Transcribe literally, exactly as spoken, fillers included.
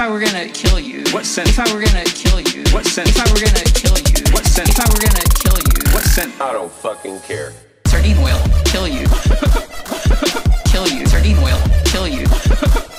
I were gonna kill you? What scent? If I were gonna kill you? What scent? If I were gonna kill you? What scent? If I were gonna kill you? What scent? I don't fucking care. Sardine oil, kill you. Kill you. Sardine oil, kill you.